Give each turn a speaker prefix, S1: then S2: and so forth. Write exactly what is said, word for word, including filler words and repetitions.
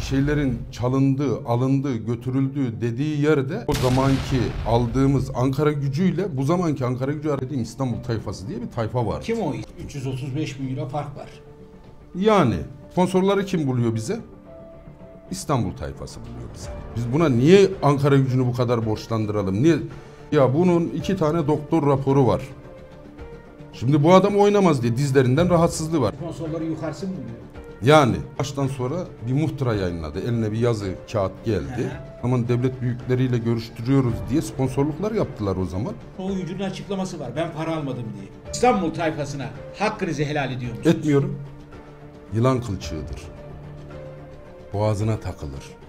S1: şeylerin çalındığı, alındığı, götürüldüğü dediği yerde o zamanki aldığımız Ankara gücüyle bu zamanki Ankara gücü dediğim İstanbul tayfası diye bir tayfa var.
S2: Kim o? üç yüz otuz beş bin euro fark var.
S1: Yani sponsorları kim buluyor bize? İstanbul tayfası buluyor bize. Biz buna niye Ankara gücünü bu kadar borçlandıralım? Niye? Ya bunun iki tane doktor raporu var. Şimdi bu adam oynamaz diye dizlerinden rahatsızlığı var.
S2: Sponsorları yukarısı mı buluyor?
S1: Yani baştan sonra bir muhtıra yayınladı. Eline bir yazı, kağıt geldi. Aman devlet büyükleriyle görüştürüyoruz diye sponsorluklar yaptılar o zaman.
S2: O oyuncunun açıklaması var. Ben para almadım diye. İstanbul tayfasına hakkınızı helal ediyor musunuz?
S1: Etmiyorum. Yılan kılçığıdır. Boğazına takılır.